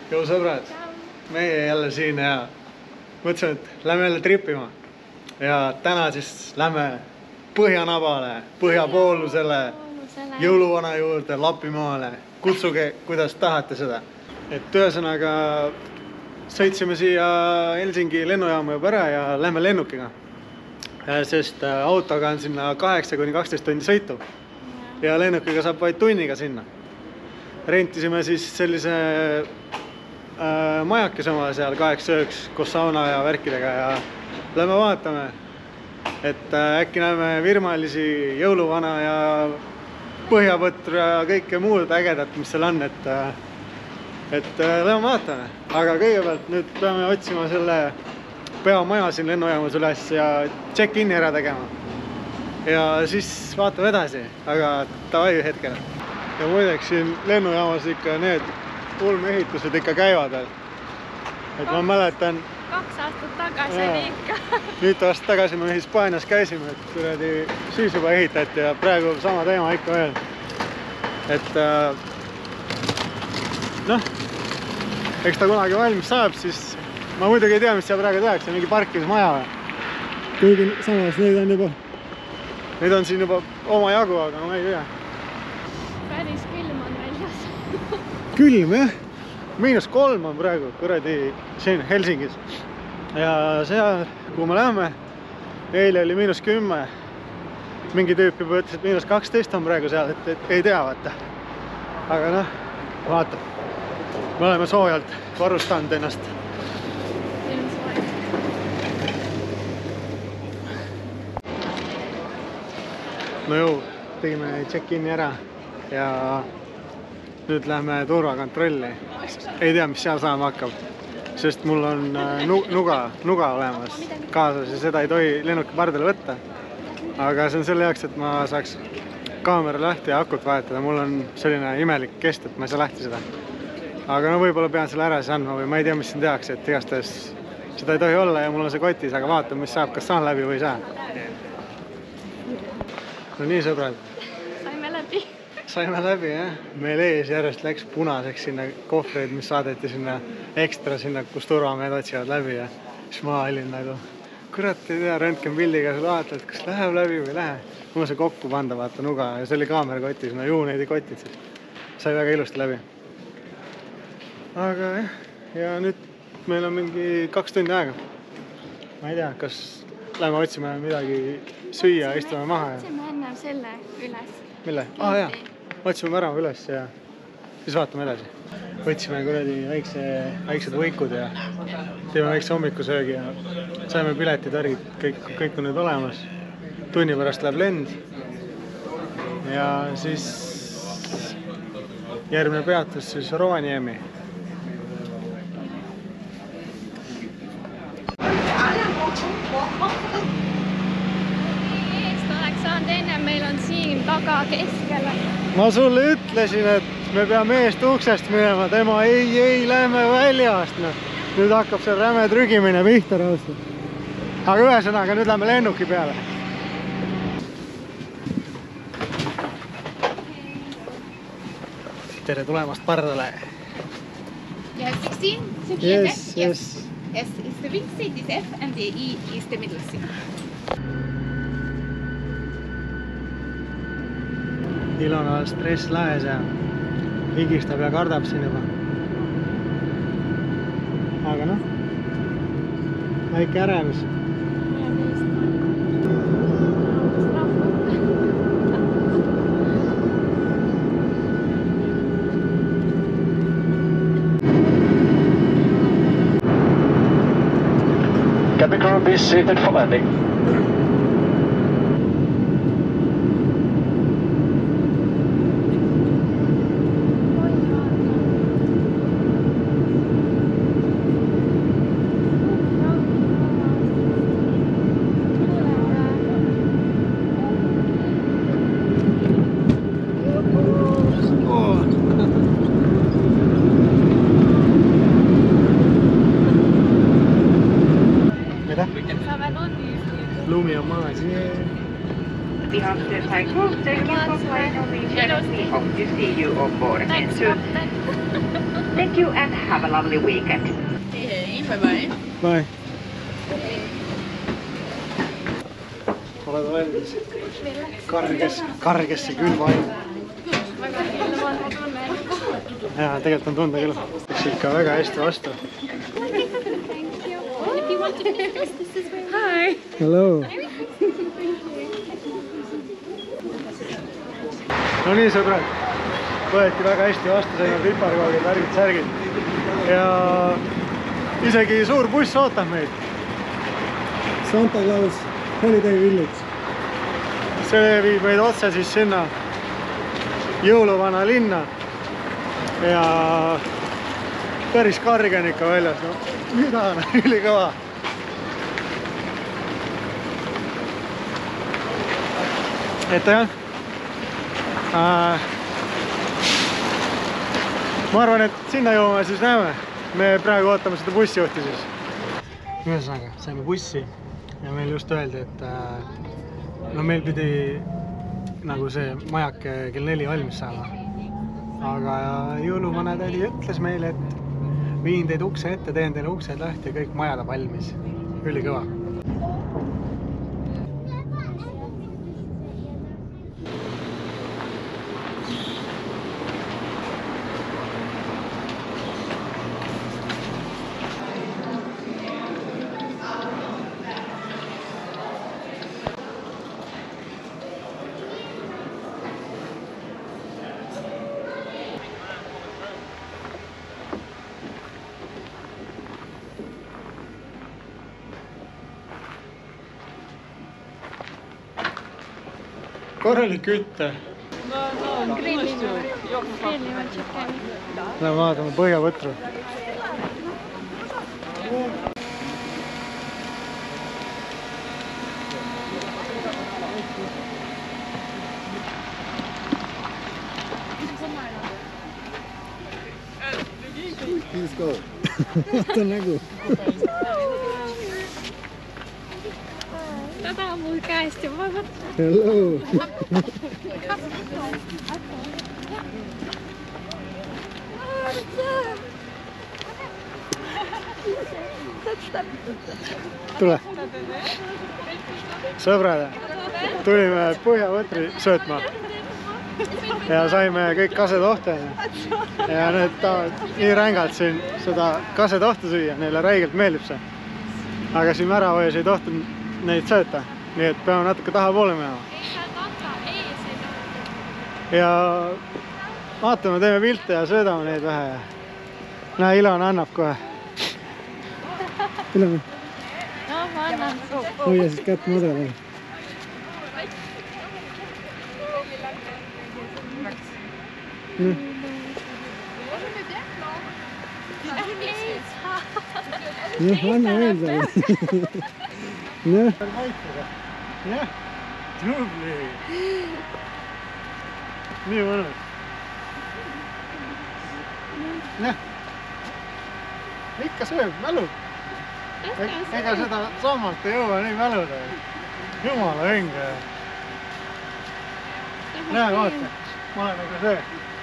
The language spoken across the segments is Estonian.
Jõu sõbrad, meie jälle siin ja mõtlesin, et lähme jälle tripima. Ja täna siis lähme Põhjanabale, põhjapoolusele, jõuluvana juurde, Lapimaale. Kutsuge, kuidas tahate seda. Et ühesõnaga sõitsime siia Helsingi lennujaama juba ära ja lähme lennukiga. Sest autoga on sinna 8–12 tundi sõitu. Ja lennukiga saab vaid tunniga sinna. Rentisime siis sellise majakis oma seal 8-ööks koos sauna ja värkidega ja lähme vaatame, et äkki näeme virmalisi, jõuluvana ja põhjavõtru ja kõike muud ägedat, mis seal on, et lähme vaatame. Aga kõigepealt nüüd peame otsima selle peamaja siin lennujaamas üles ja check-in'i ära tegema. Ja siis vaatame edasi, aga tavai hetkel. Ja muideks siin lennujaamas ikka need ulmeehitused ikka käivad veel. Et ma mäletan 2 aastat tagasi oli ikka. Nüüd aasta tagasi me Hispaanias käisime, et kuradi siis juba ehitati ja praegu sama teema ikka veel. Et noh, eks ta kunagi valmis saab, siis ma muidugi ei tea, mis seal praegu tehakse, mingi parkimismaja või. Kuigi samas neid on siin juba oma jagu, aga ma ei tea. Päris külm on väljas. Külm jah, -3 on praegu kuradi siin Helsingis. Ja seal, kuhu me läheme, eile oli -10. Mingi tüüp juba ütles, et -12 on praegu seal, et ei tea vaata. Aga noh, vaata. Me oleme soojalt varustanud ennast. No jõu, tegime check-in'i ära ja nüüd lähme turvakontrolli. Ei tea, mis seal saama hakkab, sest mul on nuga olemas kaasas ja seda ei tohi lennuki pardale võtta. Aga see on selle jaoks, et ma saaks kaamera lahti ja akut vahetada. Mul on selline imelik kest, et ma ei saa lahti seda. Aga no võib-olla pean selle ära siis andma või ma ei tea, mis siin tehakse, et igastahes seda ei tohi olla ja mul on see kotis, aga vaatame, mis saab, kas saan läbi või ei saa. No nii, sõbrad. Saime läbi, jah. Meil ees järjest läks punaseks sinna kohvreid, mis saadeti sinna ekstra sinna, kus turvamehed otsivad läbi ja siis ma olin nagu, kurat ei tea, röntgenpildiga seal vaatad, kas läheb läbi või ei lähe. Mul see kokku panda, vaata nuga ja see oli kaamera kotis, no ju neid ei kotid, sai väga ilusti läbi. Aga jah, ja nüüd meil on mingi 2 tundi aega. Ma ei tea, kas lähme otsime midagi süüa, istume maha ja... Otsime enne selle üles. Mille? Jah, otsime värava üles ja siis vaatame edasi. Võtsime kuradi väiksed võikud ja teeme väikse hommikusöögi ja saime piletitärgid, kõik on nüüd olemas. Tunni pärast läheb lend ja siis järgmine peatus siis Rovaniemi. Meil on siin taga keskele. Ma sulle ütlesin, et me peame eest uksest minema, tema ei, lähme väljast. Nüüd hakkab see räme trügimine pihta rausta. Aga ühesõnaga, nüüd lähme lennuki peale. Tere tulemast pardale. Yeah, 16? Yes. Yes, it's the wing seat is F and the E is the middle seat. Ilona on stress laes ja higistab ja kardab siin juba. Aga noh, väike ärevus. Cabin crew, be seated for landing. Lumi on maas. After takeoff, thank you for flying on the Galaxy. Hope to see you on board again soon. Thank you and have a lovely weekend. Hey, bye-bye. Bye. Oled valmis? Kargesse külma ainu. Väga külma tunne. Jaa, tegelikult on tunda küll. Läks ikka väga hästi vastu. Thank you. If you want to meet us, this is where we are. Hi. Hello. No nii, sõbrad. Võeti väga hästi vastu, saime piparkoogid, värgid, särgid. Ja isegi suur buss ootab meid. Santa Claus Holiday Village. See viib meid otse siis sinna jõuluvana linna. Ja päris karg on ikka väljas. No, mida on ülikõva. Et jah. Ma arvan, et sinna jõuame siis näeme. Me praegu ootame seda bussijuhti siis. Ühesõnaga, saime bussi ja meil just öeldi, et no meil pidi nagu see majake kell 4 valmis saama. Aga jõuluvana tädi ütles meile, et viin teid ukse ette, teen teile uksed lahti ja kõik majad on valmis. Ülikõva. Korralik kütte. Grillime chickeni. Lähme vaatame põhjavõtru. Let's go. Vaata nägu. Ta tahab mul käest juba võtta. Hello. Tule. Sõbrad, tulime põhjavõtri söötma ja saime kõik kasetohte ja need tahavad nii rängalt siin seda kasetohte süüa, neile räigelt meeldib see. Aga siin märavoias ei tohtu neid sööta, nii et peame natuke tahapoole minema. Ei saa taka ees ei tohtu. Ja vaatame, teeme pilte ja söödame neid vähe ja näe, Ilona annab kohe. Ilona. No, ma annan. Hoia siis kätt madalal. Noh, anna veel talle. Noh. Jah, tubli. Nii mõnus. Noh. Ikka sööb, mälub. Ega seda sammalt ei jõua nii mäluda. Jumala õnge. Näe, vaata. Ma olen nagu see.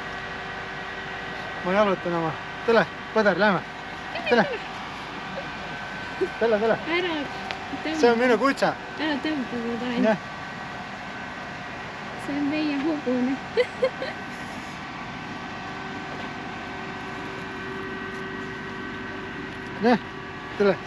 Ma jalutan oma. Tule, põder, lähme. Tule. Tule. Ära tõmba. See on minu kutsa. Ära tõmba seda ainult. See on meie hobune. Näe, tule.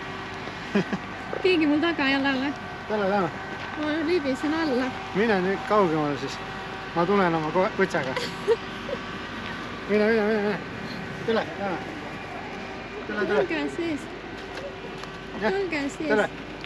Keegi mul taga jalale. Tule, lähme. Ma libisen alla. Mine nüüd kaugemale siis. Ma tulen oma kutsaga. Mine. Tule, lähme. Tule. Olge sees. Olge sees. Tule.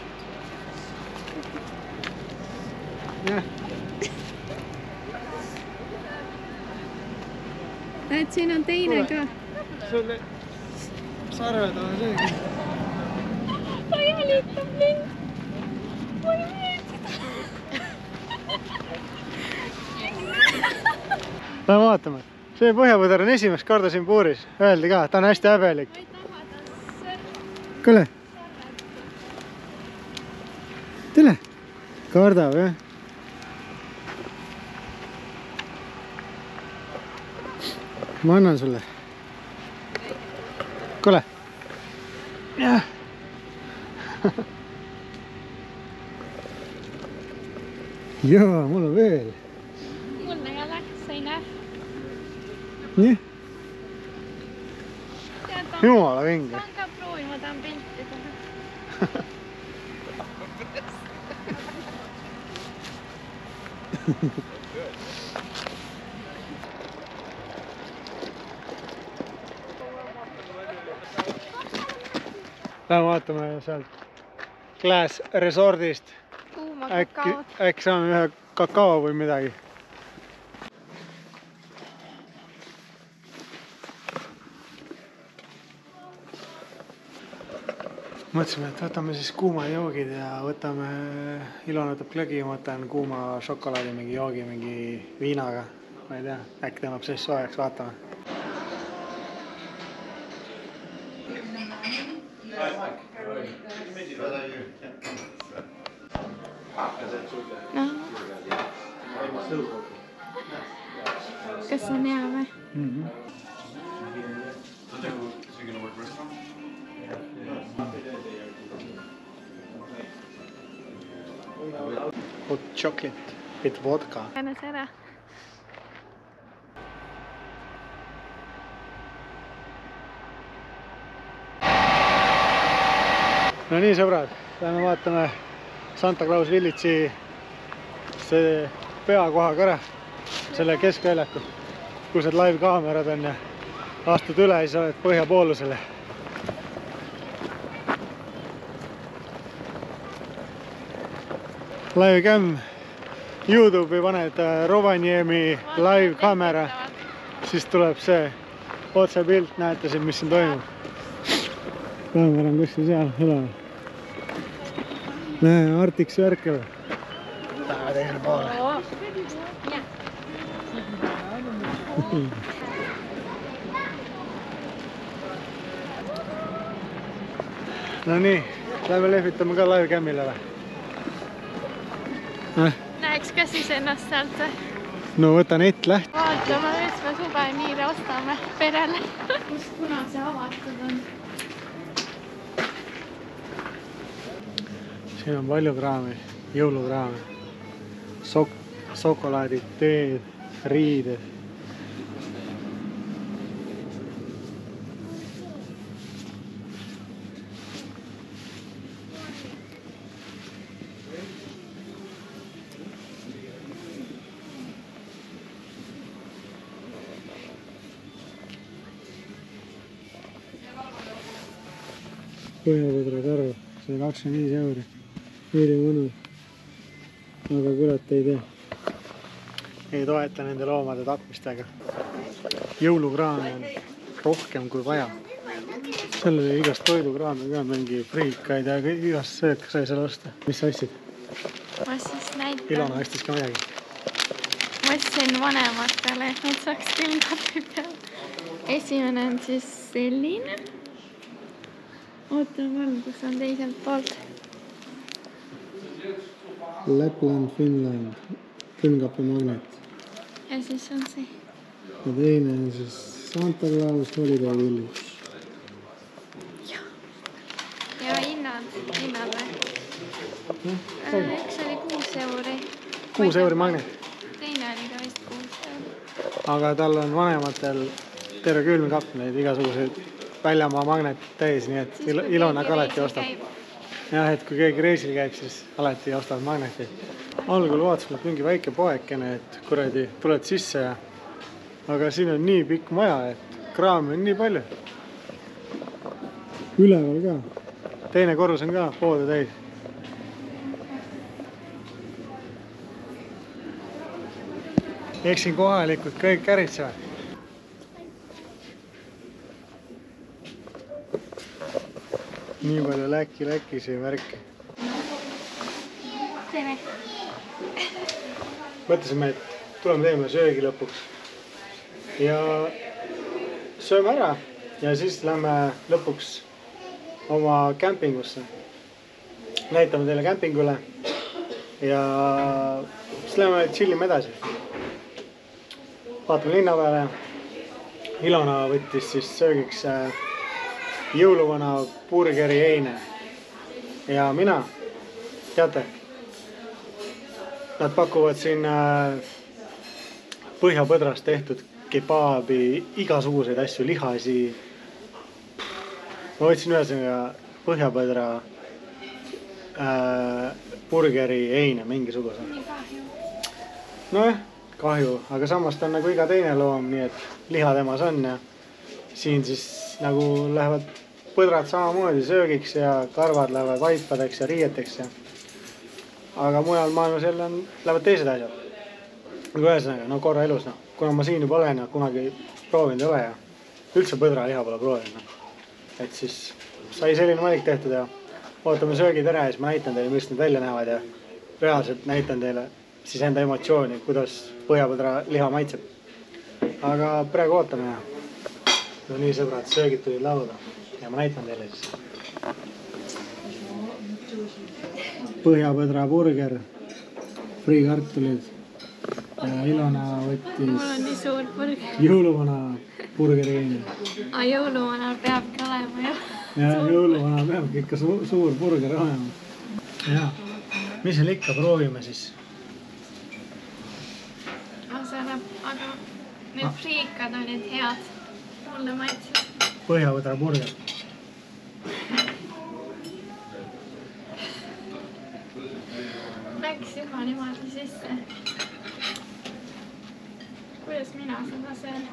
Näed, siin on teine ka. Sulle sarved on seegi. Ta jälitab mind. Ma ei meeldi ta. Lähme vaatame. See põhjapõder on esimest korda siin puuris. Öeldi ka, ta on hästi häbelik. Kuule. Tule. Kardab, jah? Ma annan sulle. kuule. Jah. Jaa, mul on veel. Mul ei ole, sa ei näe. Nii? Tead, Jumala vinge. saan ka proovima, ma tahan pilti teha. Lähme vaatame sealt Glass Resortist. Kuuma kakaot. Äkki saame ühe kakao või midagi. Mõtlesime, et võtame siis kuuma joogid ja võtame, Ilona võtab klõgi, ma võtan kuuma šokolaadi mingi joogi mingi viinaga. Ma ei tea, äkki tõmbab siis soojaks, vaatame. Kas on hea või? Hot chocolate with vodka. Pane see ära. No nii, sõbrad, lähme vaatame Santa Claus Village'i see peakoha ka ära, selle keskväljaku, kus need live kaamerad on ja astud üle ja siis oled põhjapoolusele. Live cam, YouTube'i paned Rovaniemi live kaamera, siis tuleb see otsepilt, näete siin, mis siin toimub. Kaamera on kuskil seal üleval. Näe, Arctic Circle. Läheme teisele poole. No nii, lähme lehvitame ka live cam'ile või? Näeks ka siis ennast sealt või? No võta net läht. Vaatame, mis me suveniire ostame perele. Kuna see avatud on? Siin on palju kraami, jõulukraami. Šokolaadid, teed, riided. Põhjapõdra tarv, see 25 euri. Ülimõnu. Aga kurat ei tea. Ei toeta nende loomade tapmistega. Jõulukraami on rohkem kui vaja. Seal oli igast toidukraami ka, mingi friikaid ja igast söök sai seal osta. Mis sa ostsid? Ma siis näitan. Ilona ostis ka midagi. Ma ostsin vanematele, et nad saaks külmkapi peal. Esimene on siis selline. Oota valgus on teiselt poolt. Lapland, Finland, külmkapi magnet. Ja siis on see. Ja teine on siis Santa Claus Holiday Village. Ja hinnad või? Üks oli 6 euri. 6 euri magnet. Teine oli ka vist 6 euri. Aga tal on vanematel terve külmkapp neid igasuguseid väljamaa magnet täis, nii et Ilona ka alati ostab. Jah, et kui keegi reisil käib, siis alati ostavad magnetid. Algul vaatasime, et mingi väike poekene, et kuradi tuled sisse ja... Aga siin on nii pikk maja, et kraami on nii palju. Üleval ka. Teine korrus on ka poode täis. Eks siin kohalikud kõik käritsevad. Nii palju läkisi värki. Tere. Mõtlesime, et tuleme teeme söögi lõpuks. Ja sööme ära ja siis lähme lõpuks oma kämpingusse. Näitame teile kämpingule ja siis lähme chillime edasi. Vaatame linna peale. Ilona võttis siis söögiks jõuluvana burgeri eine. Ja mina, teate, nad pakuvad siin põhjapõdrast tehtud kebaabi, igasuguseid asju, lihasi. Ma võtsin ühesõnaga põhjapõdra burgeri eine mingisuguse. Nojah, kahju, aga samas ta on nagu iga teine loom, nii et liha temas on ja siin siis nagu lähevad põdrad samamoodi söögiks ja karvad lähevad vaipadeks ja riieteks ja aga mujal maailmas jälle lähevad teised asjad. Nagu ühesõnaga, no korra elus, no. Kuna ma siin juba olen ja kunagi proovinud ei ole ja üldse põdra liha pole proovinud. No. Et siis sai selline valik tehtud ja ootame söögid ära ja siis ma näitan teile, mis need välja näevad ja reaalselt näitan teile siis enda emotsiooni, kuidas põhjapõdra liha maitseb. Aga praegu ootame ja no nii sõbrad, söögid tulid lauda ja ma näitan teile siis. Põhjapõdra burger, friikartulid ja Ilona võttis Mul on nii suur burger. jõuluvana burgeri eine. Jõuluvanal peabki olema ju. Ja jõuluvana peabki ikka suur burger olema. Ja, mis seal ikka proovime siis? Aga need friikad olid head. Mulle maitses. Põhjapõdra burger. Läks juba niimoodi sisse. Kuidas mina seda söön?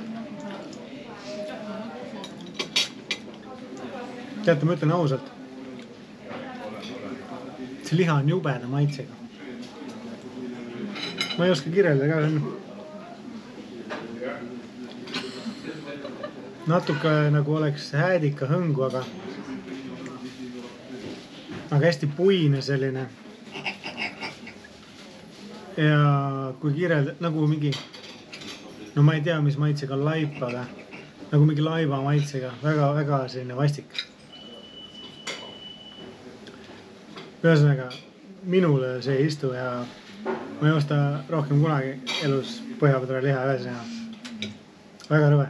Teate, ma ütlen ausalt. See liha on jubeda maitsega. Ma ei oska kirjeldada ka. Natuke nagu oleks häädika hõngu, aga hästi puine selline. Ja kui kirjeldada, nagu mingi, no ma ei tea, mis maitsega laip, aga nagu mingi laiva maitsega, väga selline vastik. Ühesõnaga, minule see ei istu ja ma ei osta rohkem kunagi elus põhjapõdra liha ühesõnaga. Väga rõve.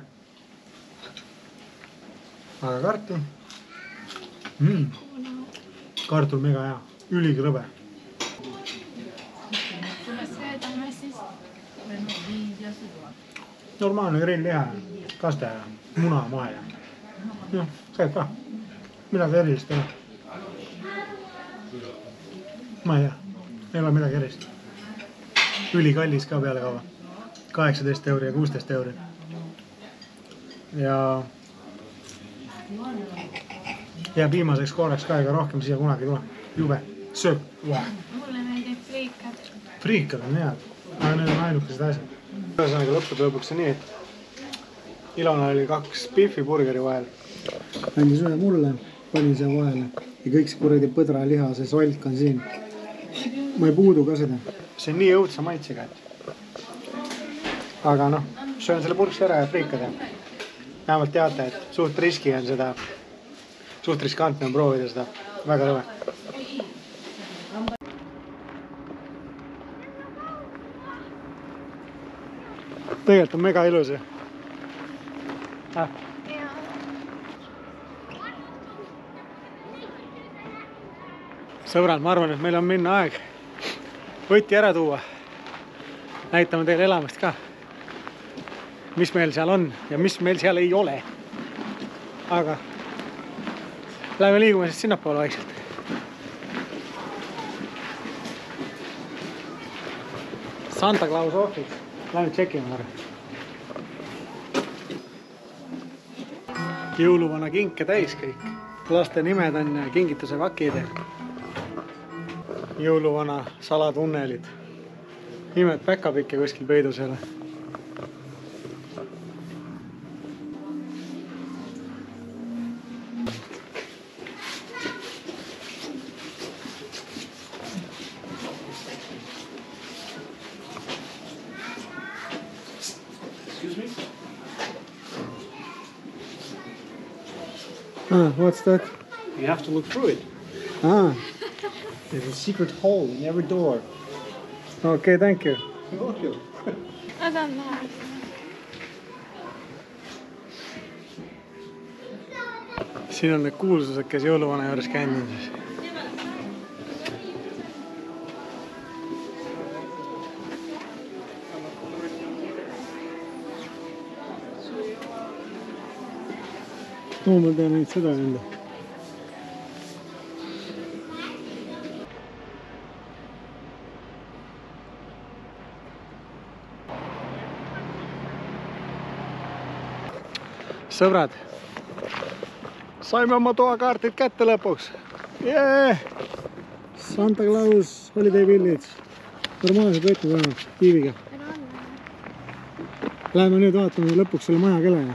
Aga kartul. Kartul mega hea. Üligi rõve. Söödame siis. Normaalne grillliha, kaste ja muna moe ja. Noh, käib ka. Midagi erilist ei ole. Ma ei tea. Ei ole midagi erilist. Ülikallis ka peale kava. 18 euri ja 16 euri. Ja jääb viimaseks korraks ka ega rohkem siia kunagi tule. Jube. Sööb. Mulle meeldib friikad. Friikad on head. Aga need on ainukesed asjad. Ühesõnaga lõpeb lõpuks nii, et Ilona oli 2 Biffi burgeri vahel. Andis ühe mulle, pani siia vahele. Ja kõik see kuradi põdra liha, see solk on siin. Ma ei puudu ka seda. See on nii õudse maitsega. Aga noh, söön selle purksi ära ja friikad ja vähemalt teate, et suht riski on seda, suht riskantne on proovida seda. Väga rõve. Tegelikult on mega ilus ju. Sõbrad, ma arvan, et meil on minna aeg võtti ära tuua. Näitame teile elamist ka. Mis meil seal on ja mis meil seal ei ole. Aga lähme liigume siis sinnapoole vaikselt. Santa Claus office. Lähme tšekime ära. Jõuluvana kinke täis kõik. Laste nimed on kingituse vakid. Jõuluvana salatunnelid. Nimed päkapikke kuskil peidus ei ole. What's that? You have to look through it. There's a secret hole in every door. Okay, thank you. You're welcome. Nad on näha. siin on need kuulsused, kes jõuluvana juures käinud siis. Ma tean nüüd seda enda. Sõbrad, saime oma toakaartid kätte lõpuks. Yeah! Santa Claus Holiday Village. Normaalsed võtmed vähemalt, Tiiviga. Läheme nüüd vaatame lõpuks selle maja kella.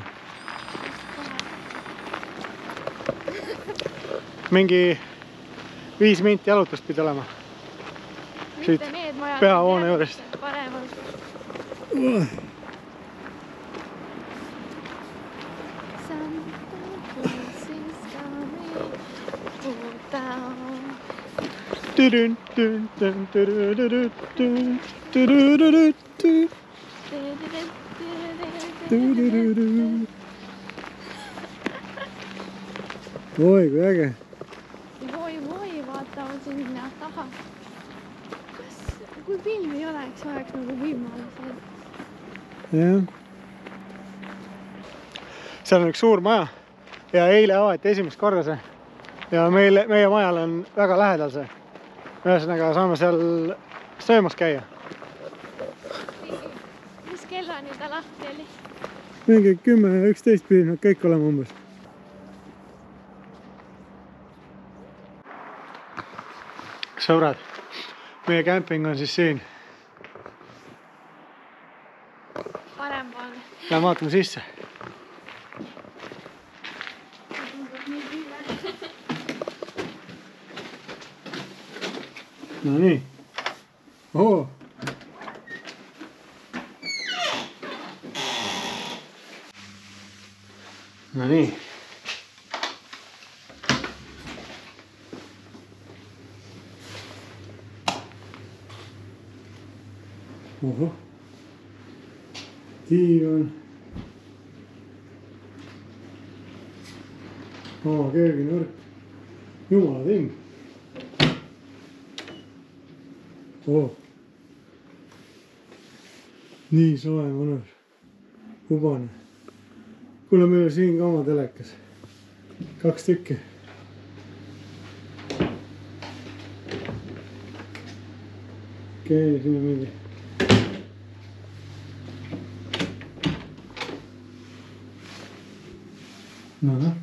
Mingi 5 minti jalutust pidi olema. Siit peahoone juurest. Oi, kui äge. Voi, vaata on sinna taha. Kui filmi ei oleks nagu võimalused. Jah. Seal on üks suur maja ja eile avati esimest korda see. Ja meie majal on väga lähedal see. Ühesõnaga saame seal söömas käia. Mis kellani ta lahti oli? Mingi 10-11 pidi nad kõik olema umbes. Sõbrad, meie kämping on siis siin. Parempoolne. Lähen vaatame sisse. No nii. Oo. No nii. Oho. Diivan. Oma kööginurk. Jumala timm. Oh. Nii soe, mõnus. Hubane. Kuule, meil on siin ka oma telekas. 2 tükki. Okei, siin on mingi. Noh.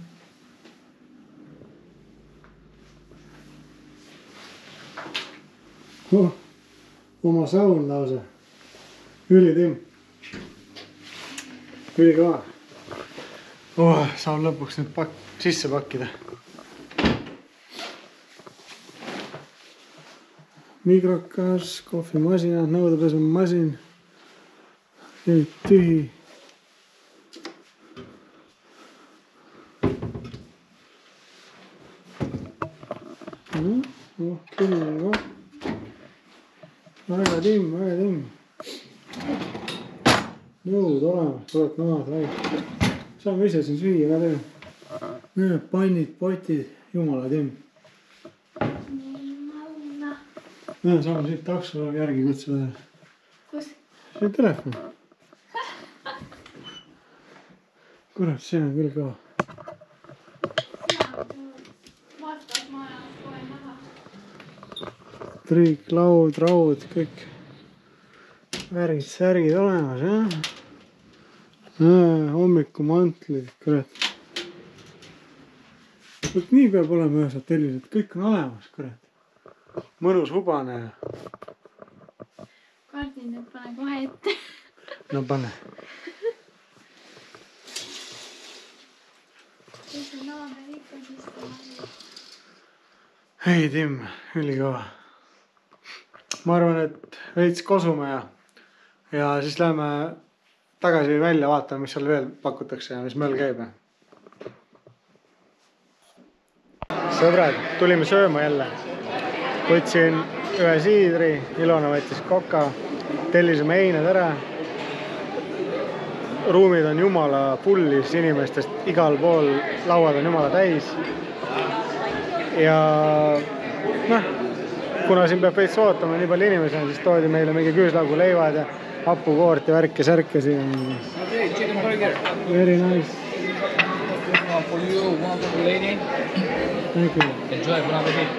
Oh, oma saun lausa. Ülitimm. Ülikõva. Oh, saan lõpuks nüüd sisse pakkida. Mikrokas, kohvimasinad, nõudepesumasin. Nüüd tühi. Oh, küll. Väga timm, väga timm. Nõud olemas, tuleb maad väike. Saame ise siin süüa ka teha. Need pannid, potid, jumala timm. Saame siit takso järgi kutsuda. Kus? See telefon. Kurat, see on küll kõva. Vastas majas kohe näha. Triik, laud, raud, kõik värgid, särgid olemas, jah? Hommikumantlid, kurat. Nii peab olema ühes hotellis, et kõik on olemas, kurat. Mõnus hubane. Kardin, et pane kohe ette. No pane. Kus on naaber ikka sisse? Hei, Tim, ülikõva. Ma arvan, et veits kosume ja siis läheme tagasi välja vaatama, mis seal veel pakutakse ja mis möll käib. Sõbrad, tulime sööma jälle. Võtsin ühe siidri, Ilona võttis koka, tellisime eined ära. ruumid on jumala pullis inimestest, igal pool lauad on jumala täis. Ja noh, kuna siin peab veits ootama nii palju inimesi on, siis toodi meile mingi küüslaugu leivad ja hapukoort ja värk ja särke siin. Very nice. One for you, one for the lady. Thank you. Enjoy, bon appetit.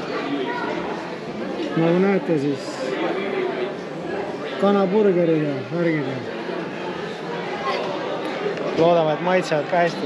Nagu näete siis kanaburgerid ja värgid. Loodame, et maitsevad ka hästi.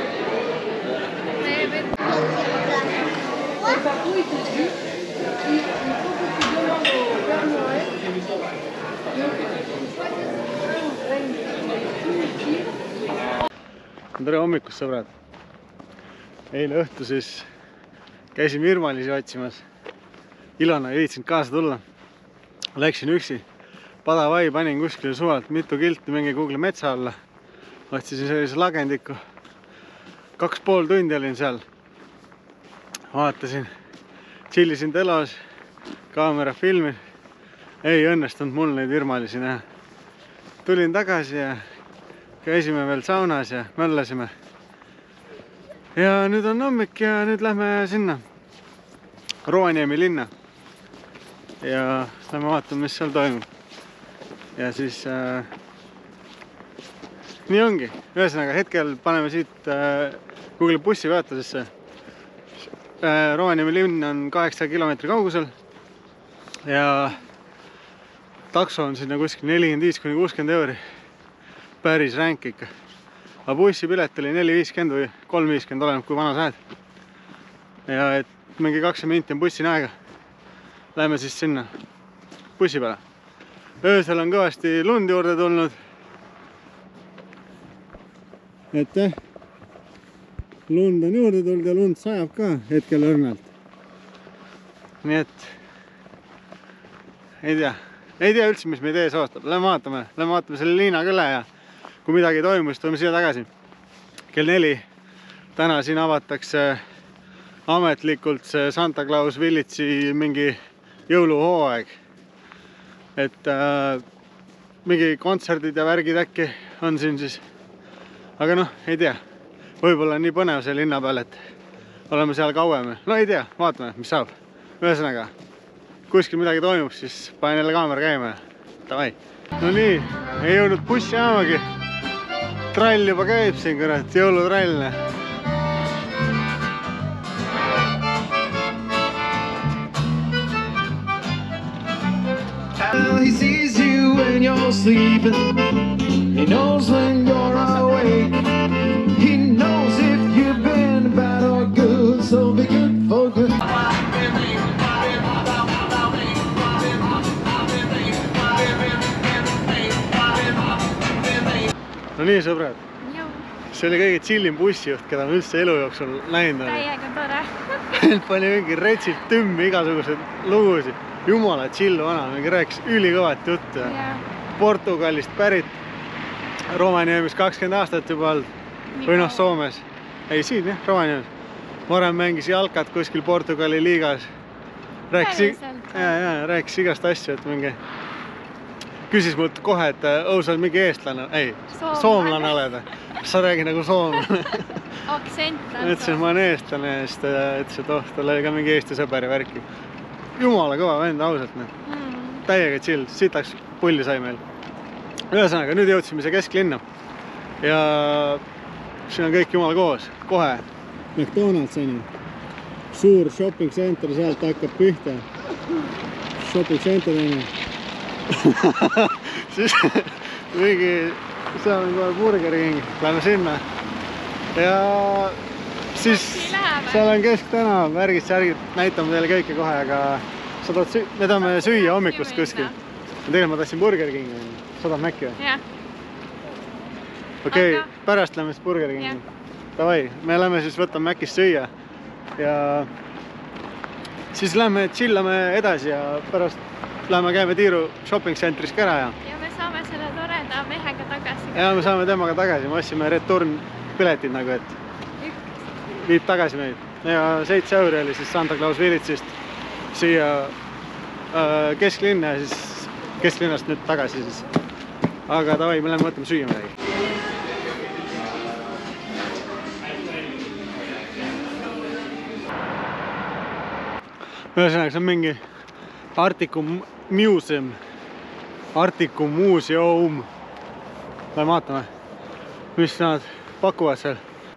Tere hommikust, sõbrad! Eile õhtu siis käisin virmalisi otsimas. Ilona ei viitsinud kaasa tulla. Läksin üksi. Padavai panin kuskile suvalt mitu kilti mingi Google metsa alla. Otsisin sellise lagendiku. 2,5 tundi olin seal. Vaatasin, chillisin telos, kaamera filmin. Ei õnnestunud mul neid virmalisi näha. Tulin tagasi ja käisime veel saunas ja möllasime. Ja nüüd on hommik ja nüüd lähme sinna Rovaniemi linna. Ja lähme vaatame, mis seal toimub. Ja siis nii ongi. Ühesõnaga hetkel paneme siit Google bussi peatusesse. Rovaniemi linn on 800 kilomeetri kaugusel ja takso on sinna kuskil 45–60 euri. Päris ränk ikka. Aga bussipilet oli 4,50 või 3,50, oleneb kui vana sa oled. Ja et mingi 20 minti on bussin aega. Läheme siis sinna bussi peale. Öösel on kõvasti lund juurde tulnud. Et lund on juurde tulnud ja lund sajab ka hetkel õrnalt. Nii et ei tea üldse, mis meid ees oostab. Lähme vaatame selle liina küle ja kui midagi toimus, tuleme siia tagasi. Kell 4 täna siin avatakse ametlikult see Santa Claus Village'i mingi jõuluhooaeg. Et mingi kontserdid ja värgid äkki on siin siis. Aga noh, ei tea. Võib-olla on nii põnev see linna peal, et oleme seal kauem. No ei tea, vaatame, mis saab. Ühesõnaga, kuskil midagi toimub, siis panen jälle kaamera käima. Davai. No nii, ei jõudnud bussijaamagi. Trall juba käib siin, kurat, jõulutrall. He sees you when you're sleeping. He knows when you're awake. He knows if you've been bad or good, so be good for good. No nii, sõbrad. See oli kõige chillim bussijuht, keda ma üldse elu jooksul näinud. Täiega tore. Pani mingi retsilt tümmi igasugused lugusid. Jumala chill vana, mingi rääkis ülikõvat juttu. Portugalist pärit. Rovaniemis 20 aastat juba olnud. Või noh, Soomes. Ei, siin jah, Rovaniemis. Varem mängis jalkat kuskil Portugali liigas. Rääkis igast asju, et mingi... Küsis mult kohe, et sa oled mingi eestlane. Ei, soomlane oled. Sa räägi nagu soomlane. Aktsent on. Ütlesin, ma olen eestlane ja siis ta ütles, et tal oli ka mingi Eesti sõber ja värki. Jumala kõva vend, ausalt. Täiega chill, sitaks pulli sai meil. Ühesõnaga, nüüd jõudsime see kesklinna. Ja siin on kõik jumala koos. Kohe. McDonald's on ju. Suur shopping center, sealt hakkab pühte. Shopping center on ju. Siis mingi, seal on kohe Burger King. Lähme sinna. Ja siis seal on kesktänava, värgid, särgid. Näitame teile kõike kohe, aga me tahame süüa hommikust kuskil. Tegelikult ma tahtsin Burger Kingi. Sa tahad Mäkki või? Jah. Okei, pärast lähme siis Burger Kingi. Davai, me lähme siis võtame Mäkist süüa. Ja siis lähme chillame edasi ja pärast lähme käime Tiiru shopping centris ka ära. Ja me saame selle toreda mehega tagasi. Ja me saame temaga tagasi. Me ossime return piletid nagu, et viib tagasi meid. Ja 7 euri oli siis Santa Claus Village'ist siia kesklinna ja siis kesklinnast nüüd tagasi siis aga davai, me lähme võtame süüa midagi. Ühesõnaga, see on mingi Arcticum Museum. Arcticum Museum. Lähme vaatame, mis nad pakuvad seal.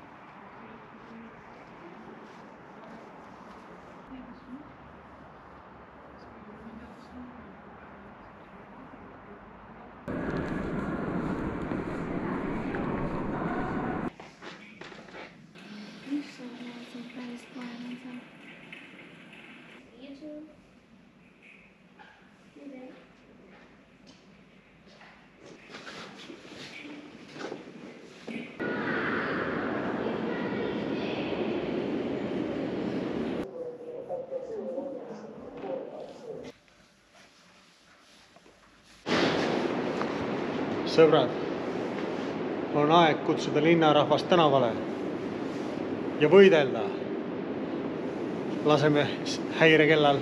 Sõbrad, on aeg kutsuda linnarahvast tänavale ja võidelda. Laseme häirekellal.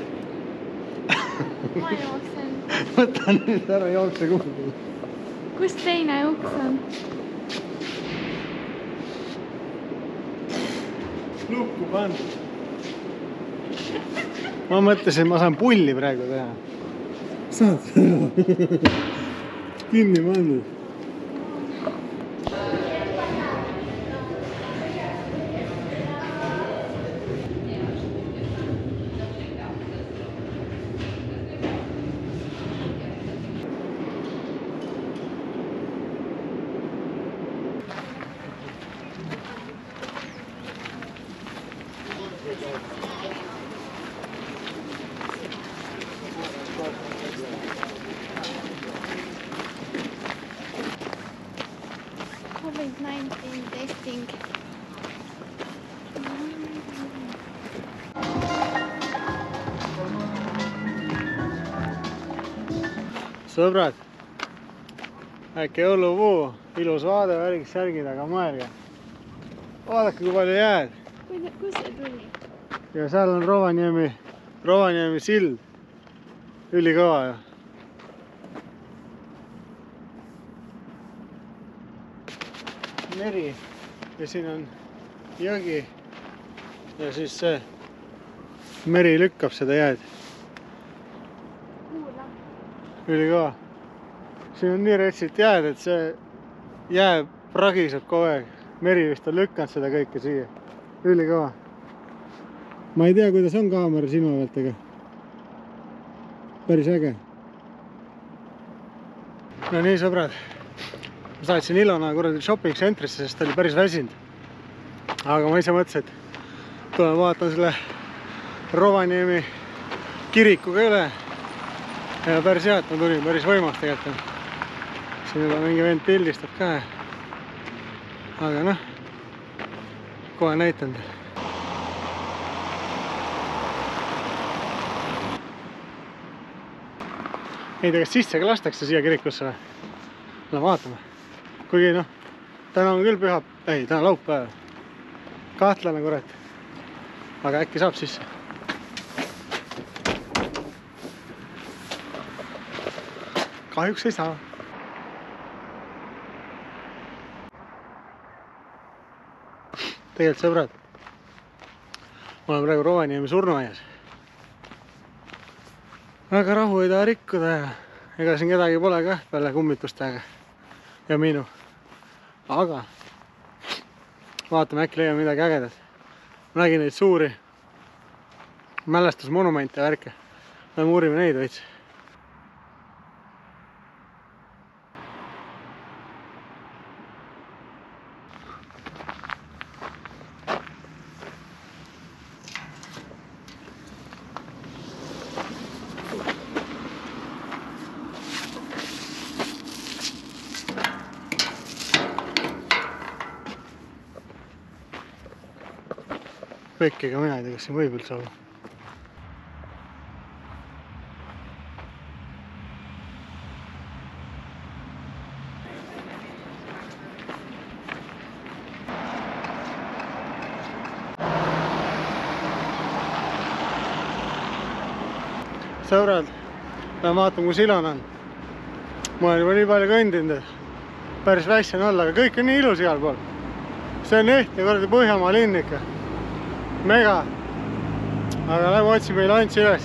Ma jooksen. Võta nüüd ära, jookse kuhugi. Kus teine uks on? Lukku pandud. Ma mõtlesin, ma saan pulli praegu teha. Saad kinni pandud. COVID-19 testing. Sõbrad, äkki jõulupuu, ilus vaade, värgis särgid, aga mõelge. Vaadake, kui palju jääd. Kus see tuli? Ja seal on Rovaniemi sild. Ülikõva ju. Meri ja siin on jõgi ja siis see meri lükkab seda jääd. Ülikõva. Siin on nii retsit jääd, et see jää pragiseb kogu aeg. Meri vist on lükkanud seda kõike siia. Ülikõva. Ma ei tea, kuidas on kaamera silma pealt, aga päris äge. No nii, sõbrad. Ma saatsin Ilona kuradi shopping centrisse, sest ta oli päris väsinud. Aga ma ise mõtlesin, et tulen vaatan selle Rovaniemi kirikuga üle. Ja päris hea, et ma tulin, päris võimas tegelikult. Siin juba mingi vend pildistab ka. Aga noh, kohe näitan teile. Ei tea, kas sisse ka lastakse siia kirikusse või? Lähme vaatame. Kuigi noh, täna on küll täna laupäev. Kahtlane kurat. Aga äkki saab sisse. Kahjuks ei saa. Tegelikult sõbrad, ma olen praegu Rovaniemi surnuaias. Väga rahu ei taha rikkuda ja ega siin kedagi pole ka peale kummitustega ja minu. Aga vaatame, äkki leiame midagi ägedat. Ma nägin neid suuri mälestusmonumente ja värke. Me uurime neid veits. Pekkiga mina ei tea, kas siin võib üldse olla. Sõbrad, lähen vaatame, kus Ilon on. ma olen juba nii palju kõndinud, et päris väike on olla, aga kõik on nii ilus igal pool. See on ehtne korda Põhjamaa linn ikka. Mega. Aga lähme otsime lunchi üles.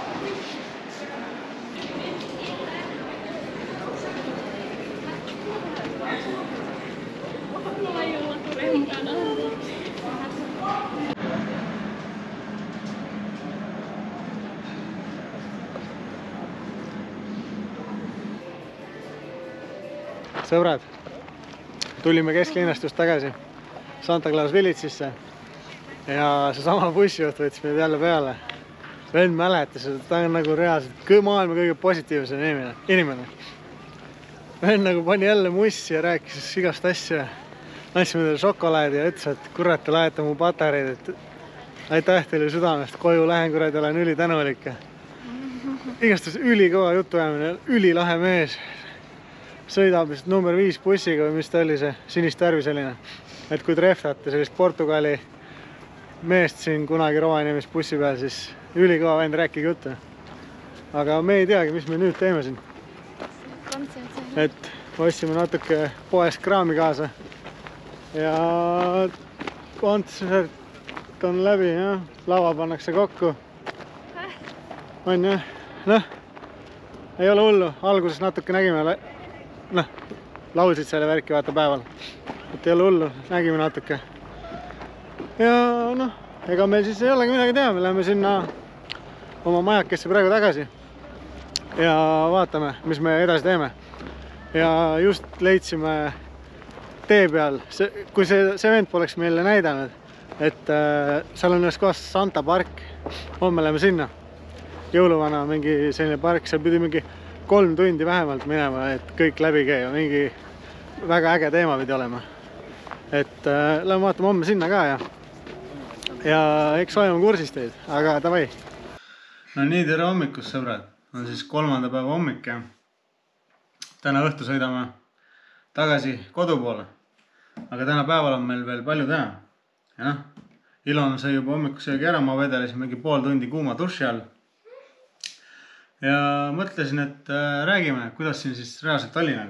Sõbrad, tulime kesklinnast just tagasi Santa Claus Village'isse ja seesama bussijuht võttis meid jälle peale. Vend mäletas, et ta on nagu reaalselt maailma kõige positiivsem inimene. Vend nagu pani jälle mussi ja rääkis igast asja. Andsime teile šokolaadi ja ütles, et kurat, te laete mu patareid, et aitäh teile südamest, koju lähen, kurat, olen ülitänulik. Igastas ülikõva jutuajamine, ülilahe mees. Sõidab vist number 5 bussiga või mis ta oli see sinist värvi selline. Et kui treftate sellist Portugali meest siin kunagi Rovaniemis bussi peal, siis ülikõva vend rääkige juttu. Aga me ei teagi, mis me nüüd teeme siin. Et ostsime natuke poest kraami kaasa. Ja kontsert on läbi, jah. Lava pannakse kokku. On jah. Noh, ei ole hullu. Alguses natuke nägime laulsid selle värki vaata päeval. Et ei ole hullu, nägime natuke. Ja noh, ega meil siis ei olegi midagi teha. Me läheme sinna oma majakesse praegu tagasi. Ja vaatame, mis me edasi teeme. Ja just leidsime tee peal, kui see vend poleks meile näidanud, et seal on ühes kohas Santa park. Homme läheme sinna. Jõuluvana mingi selline park, seal pidi mingi 3 tundi vähemalt minema, et kõik läbi käia. Mingi väga äge teema pidi olema. Et lähme vaatame homme sinna ka ja eks hoiame kursis teid, aga davai. No nii, tere hommikust, sõbrad. On siis 3. päeva hommik ja täna õhtu sõidame tagasi kodu poole. Aga täna päeval on meil veel palju teha. Ja noh, Ilon sai juba hommikusöögi ära, ma vedelesin mingi pool tundi kuuma duši all. Ja mõtlesin, et räägime, kuidas siin siis reaalselt oli nagu.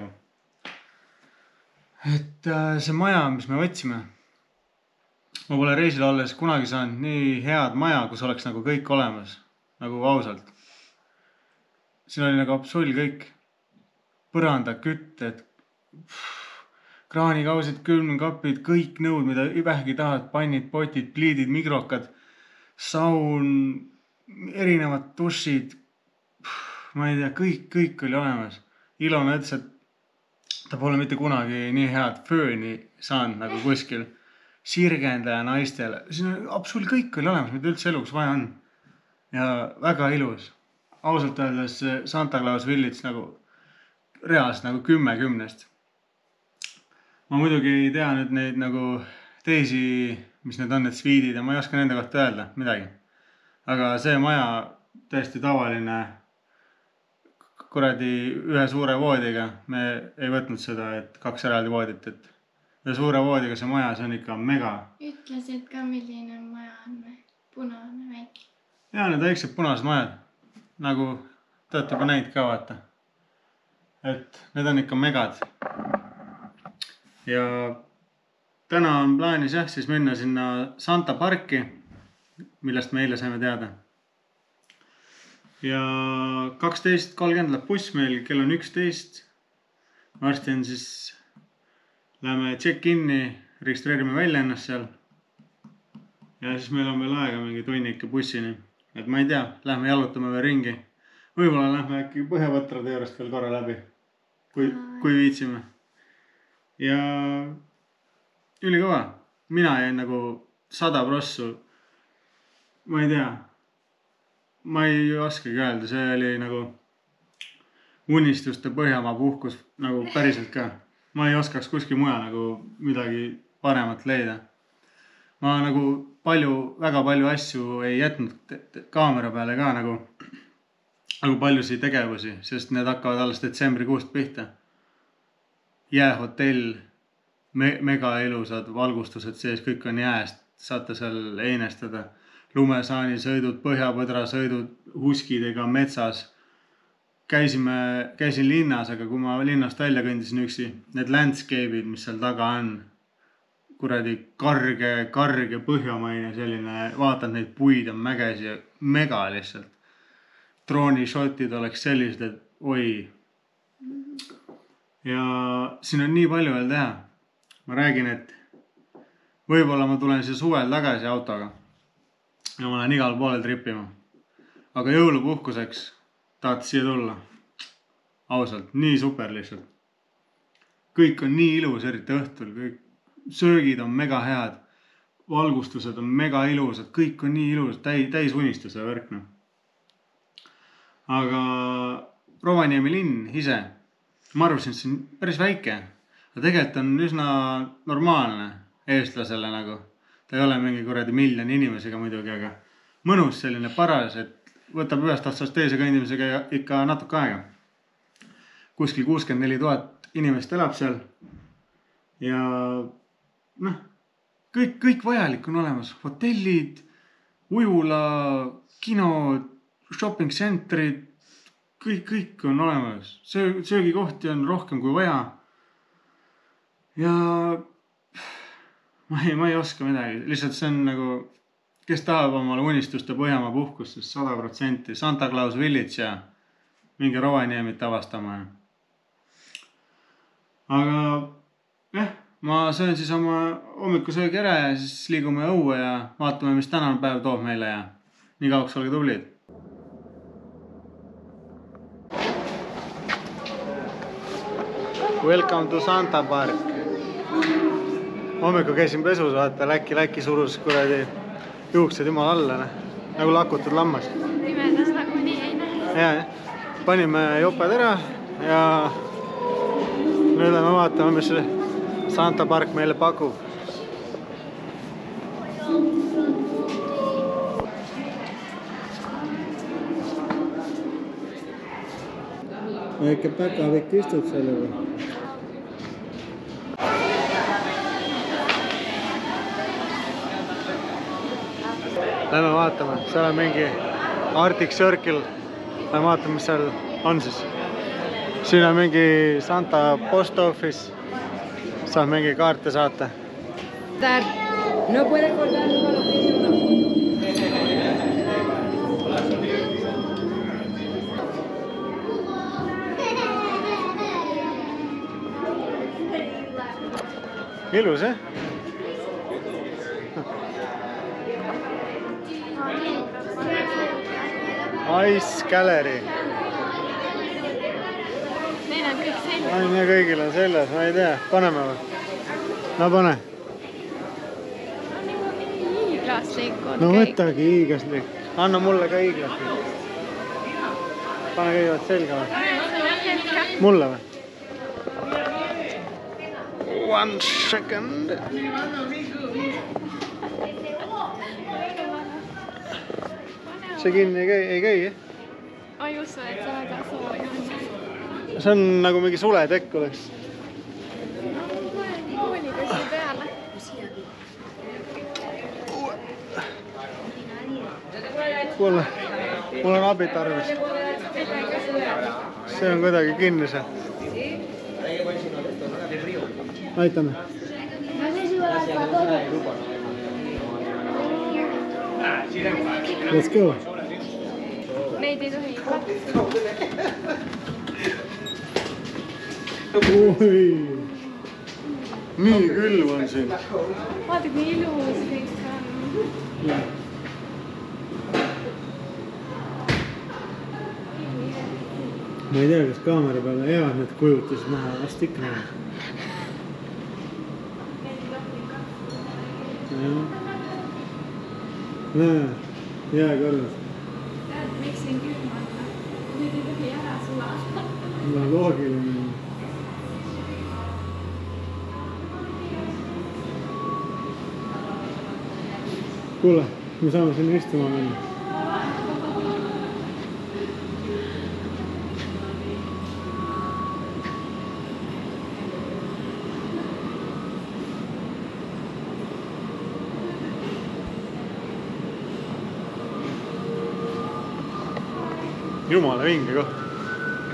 Et see maja, mis me võtsime, ma pole reisil olles kunagi saanud nii head maja, kus oleks nagu kõik olemas, nagu ausalt. Siin oli nagu absoluut kõik, põranda, kütted, kraanikausid, külmkapid, kõik nõud, mida vähegi tahad, pannid, potid, pliidid, mikrokad, saun, erinevad dušid, ma ei tea, kõik oli olemas. Ilona ütles, et ta pole mitte kunagi nii head fööni saanud nagu kuskil. Sirgendaja naistele. Siin on absoluut kõik oli olemas, mida üldse eluks vaja on. Ja väga ilus. Ausalt öeldes Santa Claus Village nagu reaalselt nagu 10/10. Ma muidugi ei tea nüüd neid nagu teisi, mis need on, need sviidid ja ma ei oska nende kohta öelda midagi. Aga see maja täiesti tavaline kuradi ühe suure voodiga. Me ei võtnud seda, et 2 eraldi voodit, et ühe suure voodiga see maja, see on ikka mega. Ütlesid ka, milline maja on või? Punane väike. Ja need väiksed punased majad. Nagu te olete juba näinud ka vaata. Et need on ikka megad. Ja täna on plaanis jah, siis minna sinna Santa parki, millest me eile saime teada. Ja 12:30 läheb buss meil, kell on 11. Varsti on siis, läheme check-in'i, registreerime välja ennast seal. Ja siis meil on veel aega mingi tunnike bussini. Et ma ei tea, lähme jalutame veel ringi. Võib-olla lähme äkki Põhjavõtrade juurest veel korra läbi, kui viitsime. Ja ülikõva. Mina jäin nagu 100%. Ma ei tea. Ma ei oskagi öelda, see oli nagu unistuste Põhjamaa puhkus nagu päriselt ka. Ma ei oskaks kuskil mujal nagu midagi paremat leida. Ma nagu väga palju asju ei jätnud kaamera peale ka nagu paljusid tegevusi, sest need hakkavad alles detsembrikuust pihta. Jäähotell, mega ilusad valgustused sees, kõik on jääst, saate seal einestada. Lumesaani sõidud, põhjapõdra sõidud, huskidega metsas. käisin linnas, aga kui ma linnast välja kõndisin üksi, need landscape'id, mis seal taga on, kuradi karge põhjamaine selline, vaatad neid puid on mäges ja mega lihtsalt. Droonishotid oleks sellised, et oi. Ja siin on nii palju veel teha. Ma räägin, et võib-olla ma tulen siia suvel tagasi autoga ja ma lähen igal poole tripima. Aga jõulupuhkuseks tahad siia tulla. Ausalt, nii super lihtsalt. Kõik on nii ilus, eriti õhtul. Kõik söögid on mega head. Valgustused on mega ilusad. Kõik on nii ilus, täis unistuse värkna. Aga Rovaniemi linn ise, ma arvasin, et see on päris väike. Aga tegelikult on üsna normaalne eestlasele nagu. Ta ei ole mingi kuradi miljoni inimesega muidugi, aga mõnus selline paras, et võtab ühest otsast teise kõndimisega ikka natuke aega. Kuskil 64 000 inimest elab seal. Ja kõik vajalik on olemas. Hotellid, ujula, kinod, shopping centrid, kõik on olemas. Söögikohti on rohkem kui vaja. Ja ma ei oska midagi. Lihtsalt see on nagu, kes tahab omale unistuste Põhjamaa puhkust, siis 100% Santa Claus Village ja mingi Rovaniemit avastama. Aga ma söön siis oma hommikusöögi ära ja siis liigume õue ja vaatame, mis tänane päev toob meile ja nii kauks olge tublid. Welcome to Santa Park. Hommiku käisin pesus, vaata, läki surus kuradi juuksed jumal alla, nagu lakutud lammas. Pimedas nagu nii ei näe. Ja, panime joped ära ja nüüd me vaatame, mis Santa Park meile pakub. Väike päkavik istub seal juba. Lähme vaatame, seal on mingi Arctic Circle. Lähme vaatame, mis seal on siis. Siin on mingi Santa Post Office. Saab mingi kaarte saata. No puede colgar con los niños. Ilus, eh? Ice Gallery. Neil on kõik seljas. Ai, nii kõigil on seljas, ma ei tea. Paneme või? No pane. Hiiglaslik on No kõik. võtagi hiiglaslik. Anna mulle ka hiiglaslik. Pane kõigepealt selga või? Mulle või? One second. See kinni ei käi, eh? Ai usu, et sa väga sooja on. See on nagu mingi suletekk oleks. Koolidesi peale. Kuule, mul on abi tarvis. See on kuidagi kinni see. Aitame. Let's go. Neid ei tohi katsa. Oi. Nii külm on siin. Vaata kui ilus kõik on. Ma ei tea, kas kaamera peale jäävad need kujutused maha, vast ikka näed. Näe, jääkorras. Miks siin külm on? Neid ei tohi ära sulada. No loogiline. Kuule, me saame sinna istuma minna. Jumala vinge koht.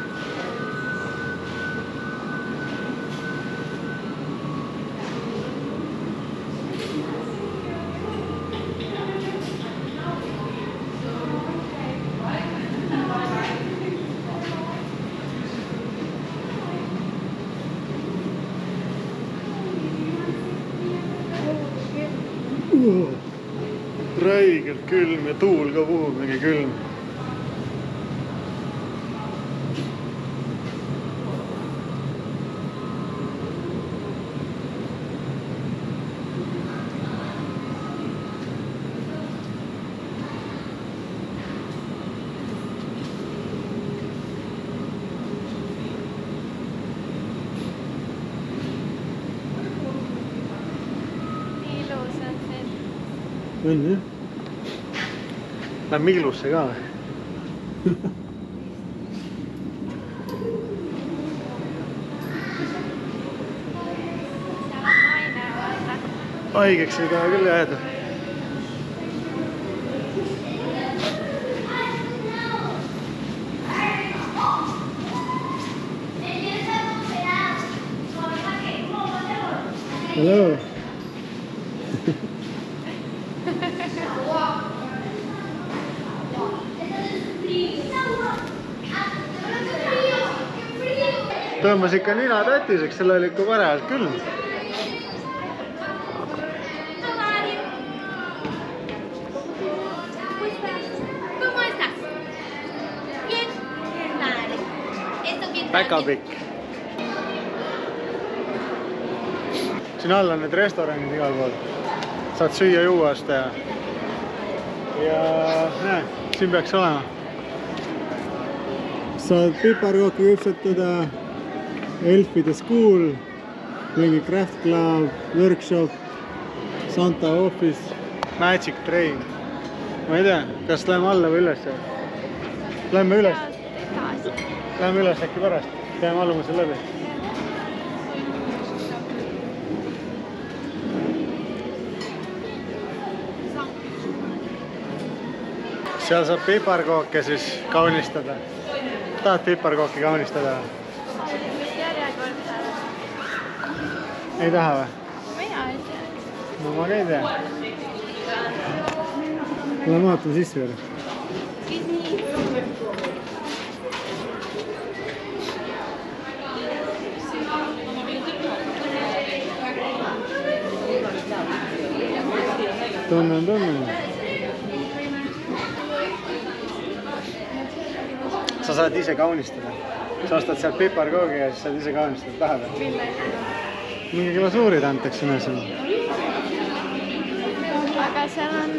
Räigelt külm ja tuul ka puhub, mingi külm. On jah? Läheb Miglusse ka või? Haigeks ei taha küll jääda. Hello. Tõmbas ikka nina tätiseks, selle oli ikka parajalt külm. Väga pikk. Siin all on need restoranid igal pool. Saad süüa juua osta ja näe, siin peaks olema. Saad piparkooki küpsetada, Elfide School, mingi Craft Club, Workshop, Santa Office, Magic Train. Ma ei tea, kas läheme alla või üles? Läheme üles. Läheme üles äkki pärast. Peame alluma seal läbi. Seal saab piparkooke siis kaunistada. Tahad piparkooki kaunistada? Ei taha või? Mina ei tea. No ma ka ei tea. Lähen vaatame sisse veel. Tunnen. Sa saad ise kaunistada. Sa ostad sealt piparkoogi ja siis saad ise kaunistada. Tahad? Mingi glasuurid antakse üle seal. Aga seal on...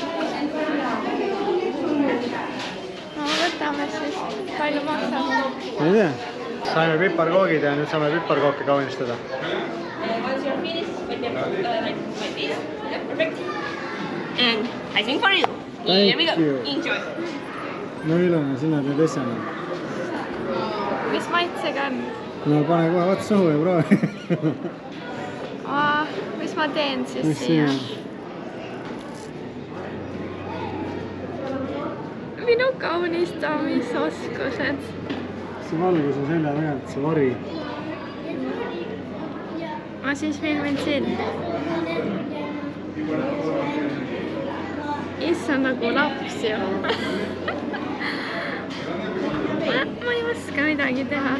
No võtame siis, palju maksab. Ei tea. Saime piparkoogid ja nüüd saame piparkooke kaunistada. And I think for you. Thank Here we go. you. Enjoy. No ilune, sina teed esjana. Mis maitsega on? No pane kohe vaata suhu ja proovi. Mis ma teen siis siia? Minu kaunistamisoskused. See valgus on selja tagant, see vari. Ma siis filmin siin. Issa nagu laps ju. Ma ei oska midagi teha.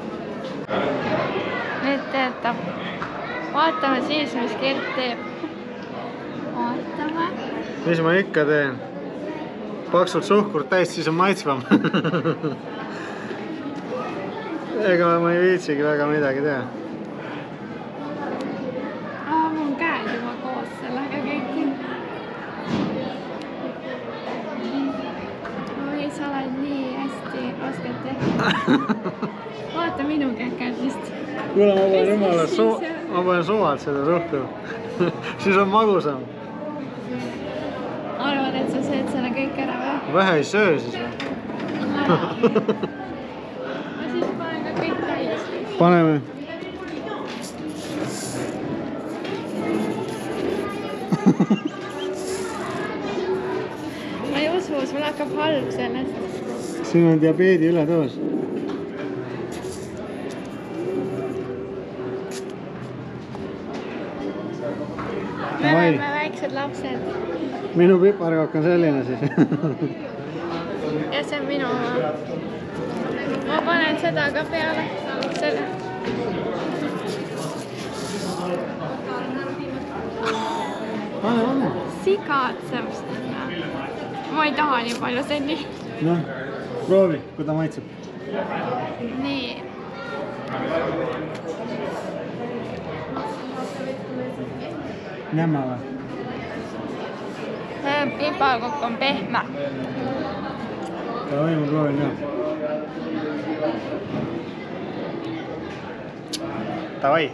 Nüüd töötab. Vaatame siis, mis Gert teeb. Vaatame. Mis ma ikka teen? Paksult suhkurt täis, siis on maitsvam. Ega ma ei viitsigi väga midagi teha. Mun käed juba koos sellega kõik. Oi, sa oled nii hästi oskad teha. Vaata minu käkerdist. Kuule, ma panen suvalt seda suhkru. Siis on magusam. Arvad, et sa sööd selle kõik ära või? Vähe ei söö siis või? Ma siis panen ka kõik täis. Paneme. Ma ei usu, sul hakkab halb sellest. Siin on diabeedi ületoos. Me oleme väiksed lapsed. Minu piparkook on selline siis. Ja see on minu oma. Ma panen seda ka peale. Selle. Anne. Sigatseb seda. Ma ei taha nii palju selli. Noh, proovi, kui ta maitseb. Nii. Nämma või? Pipakokk on pehme. Davai, ma proovin ka. Davai.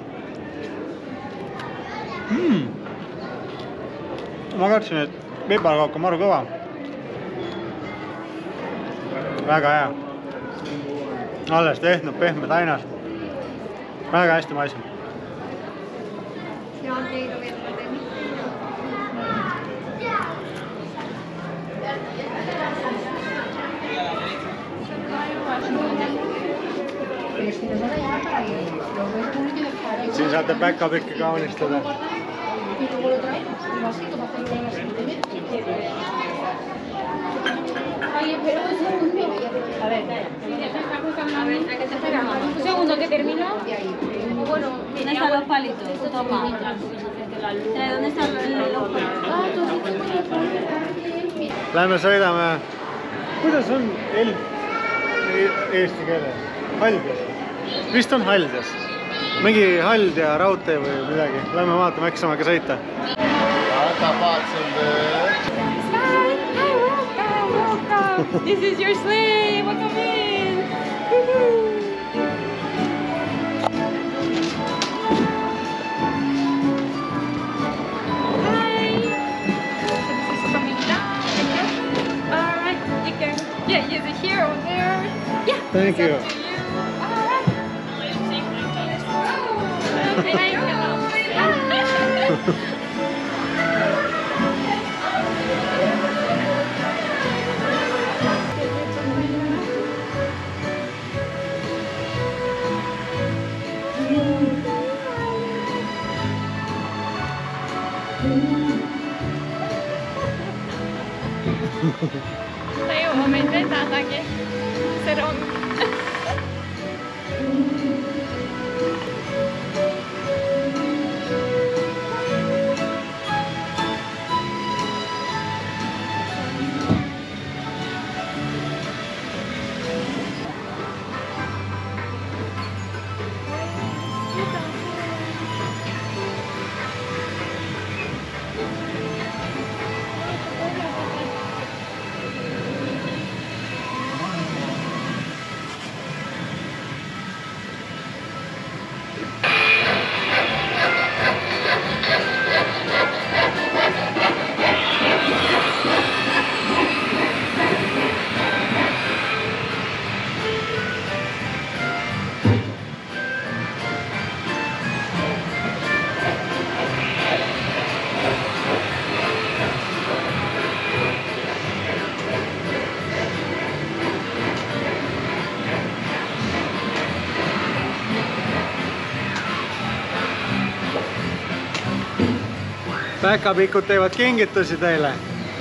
Ma kartsin, et pipakokk on maru kõva. Väga hea. Alles tehtud, pehme tainast. Väga hästi maitseb. Siin saate päkapikki kaunistada. Un segundo que termino. Bueno, ¿dónde están los palitos? Toma. ¿Dónde están los palitos? Lähme sõidame. Kuidas on eesti keeles? Haldes. Vist on Haldes. Mingi hald ja raudtee või midagi. Lähme vaatame, äkki saame ka sõita. This is your sleigh. Welcome in. Hi. This is coming down. All right. You can use it here or there. Yeah. Thank you. All right. Thank you. Ta jõua meid vedadagi, see rong. Päkapikud teevad kingitusi teile.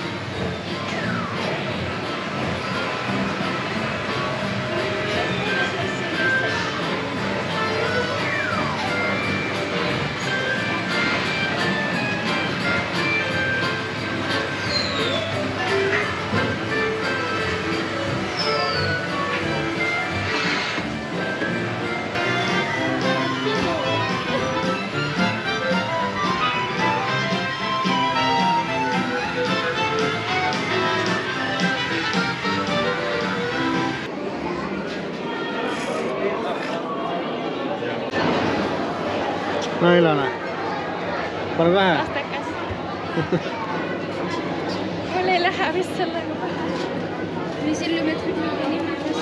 No ilane. Pane vähe. Lastekas. Mul ei lähe vist sellega pähe. Mais c'est le mettre une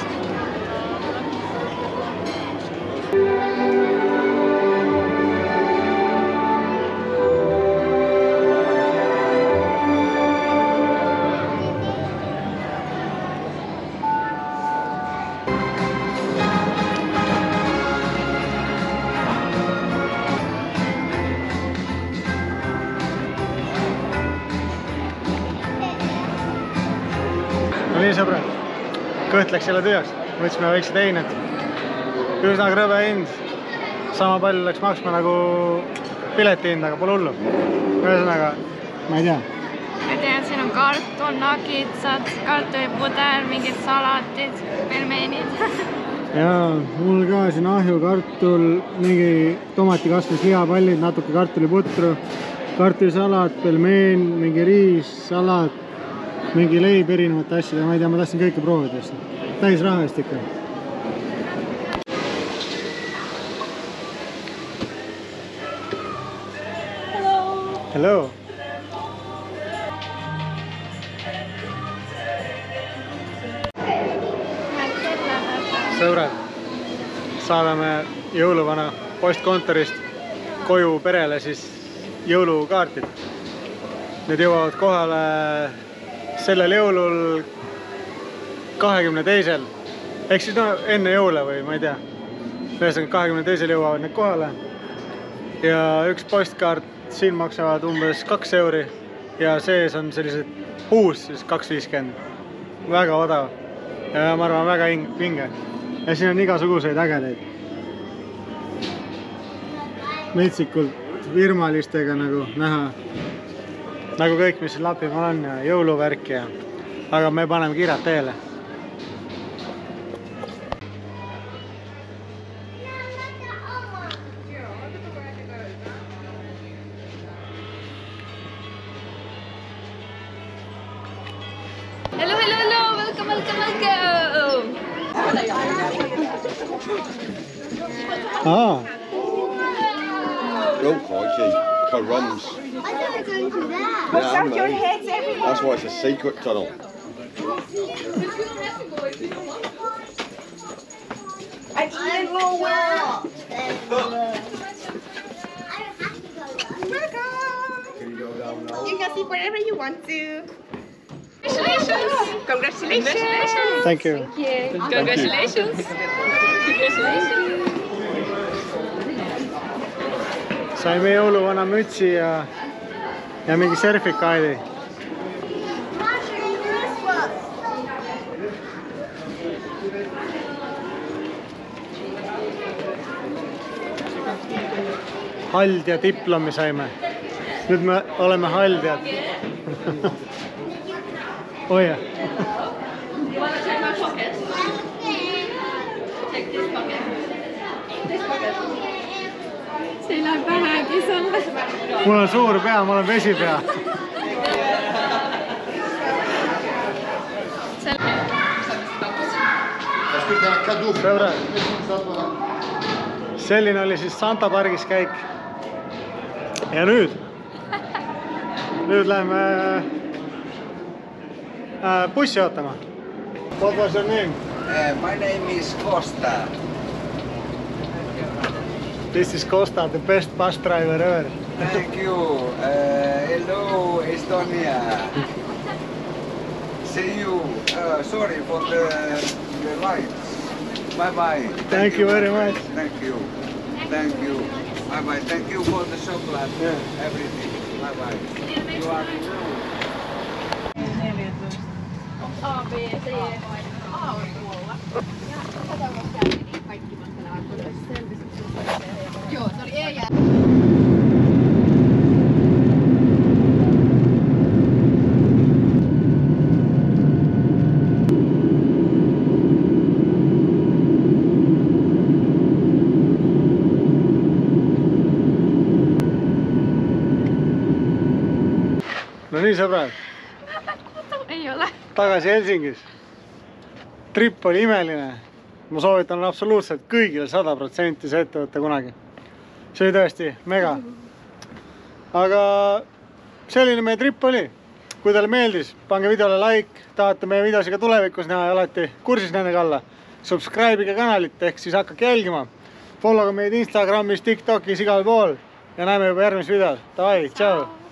No nii sõbrad, kõht läks jälle tühjaks, võtsime väiksed eined, üsna krõbe hind, sama palju läks maksma nagu pileti hind, aga pole hullu. Ühesõnaga, ma ei tea. ma tean, siin on kartul, nagitsad, kartulipuder, mingid salatid, pelmeenid. ja mul ka siin ahju, kartul, mingi tomatikasvas lihapallid, natuke kartuliputru, kartulisalat, pelmeen, mingi riis, salat, mingi leib erinevate asjadega, ma ei tea, ma tahtsin kõike proovida. Täis raha eest ikka. Hello! Sõbrad, saadame jõuluvana postkontorist koju perele siis jõulukaartid. Need jõuavad kohale sellel jõulul 22. Ehk siis no enne jõule või ma ei tea. Ühesõnaga 22. jõuavad need kohale. Ja üks postkaart siin maksavad umbes 2 euri ja sees on sellised puus siis 2,50. Väga odav ja ma arvan väga vinge. Ja siin on igasuguseid ägedaid. Metsikult virmalistega nagu näha. Nagu kõik, mis siin Lapimaal on ja jõuluvärk ja... Aga me paneme kirjad teele. Hello, hello, hello! Welcome, welcome, welcome! Oh, crikey. Carums. What's up your heads everywhere? That's why it's a secret tunnel. And even lower. You can sit wherever you want to. Congratulations! Congratulations! Thank you. Congratulations! Congratulations! Saime jõuluvana mütsi ja mingi sertifikaadi. Haldja diplomi saime. Nüüd me oleme haldjad. Oh yeah. You want to check my pockets? Check this pocket. This pocket. See ei lähe pähegi sulle. Mul on suur pea, ma olen vesipea. Sõbrad, selline oli siis Santa pargis käik. Ja nüüd läheme bussi ootama. What was your name? My name is Costa. This is Costa, the best bus driver ever. Thank you. Hello, Estonia. See you. Sorry for the lights. Bye-bye. Thank you very much. Thank you. Thank you. Bye-bye. Thank you for the chocolate. Yeah. Everything. Bye-bye. You are A, B, C. A on tuolla. Ja tätä on käynyt kaikki mahtelevat, kun olisi selvisi. Joo, se oli E ja... No nii, sõbrad. Ei ole. Tagasi Helsingis. Trip oli imeline. Ma soovitan absoluutselt kõigile 100% see ettevõtte kunagi. See oli tõesti mega. Aga selline meie trip oli. Kui teile meeldis, pange videole like, tahate meie videosi ka tulevikus näha ja alati kursis nendega alla. Subscribe'ige kanalit ehk siis hakake jälgima. Followge meid Instagramis, TikTokis, igal pool ja näeme juba järgmises videos. Davai, tšau!